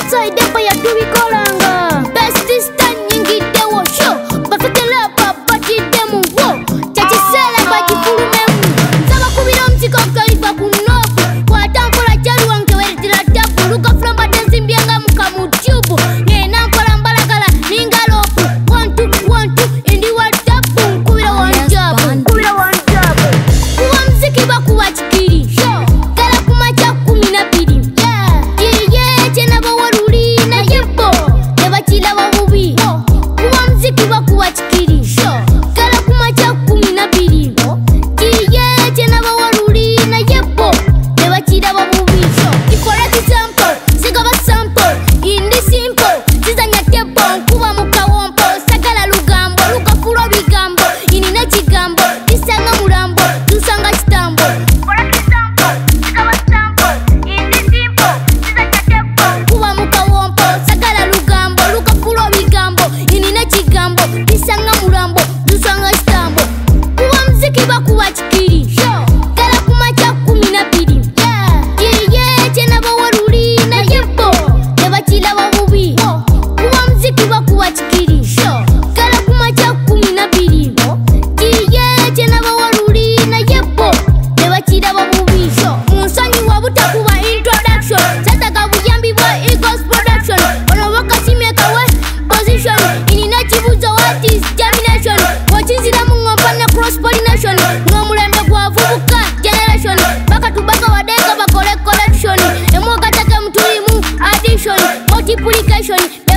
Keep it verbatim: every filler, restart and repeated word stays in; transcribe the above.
outside empire tubikolanga best star nyingiddewo show bafekera papa kiddemu wo kyakisera bakifulumemu nsabakubira omuzika okutaliva ku nobu kwata nkola kyaluwa nkeweretera tabu luka flamba tenzimbyenga mukamu tubu ngena nkola mbalagala ningalopu one two one two indi wa tabu nkubira wanjabu nkubira wanjabu kuwa muziki bakuwa kikiri kala kumacha kumi na bbiri iye kyenaba waluli naye bo tebakiraba bubi kuwa muziki bakuwa kikiri kala kumacha kumi na bbiri iye kyenaba waluli naye bo tebakiraba bubi ikola kisampo zigaba sampo indi simpo zizanya tebo nkuba mukawompo sagala lugambo lukafulwa bigambo ini nekigambo lisanga mulambo lusanga kitambo kuba mukawompo sagala lugambo lukafulwa bigambo ini nekigambo lisanga mulambo lusanga kitambo kuba muziki bakuwa kikiri kala kumacha kumi na bbiri iye kyenaba waluli naye bo tebakiraba bubi kuba muziki bakuwa kikiri kala kumacha kumi na bbiri iye kyenaba waluli naye bo tebakiraba bubi munsonyi wabutakuba introduction sataga buyambi bwa Eagles production ono bakasimekawe position ini nekibuzo what is germination wakinzira mungompa ne cross pollination ng'omulembe gwavubuka generation bakatubaka wadega bakole collection emwogatake mutulimu addition multiplication